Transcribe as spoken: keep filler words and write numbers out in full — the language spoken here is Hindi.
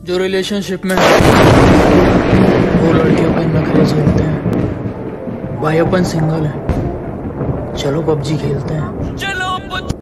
जो रिलेशनशिप में है वो लड़कियों के नखरे झेलते हैं। भाई अपन सिंगल है, चलो पबजी खेलते हैं।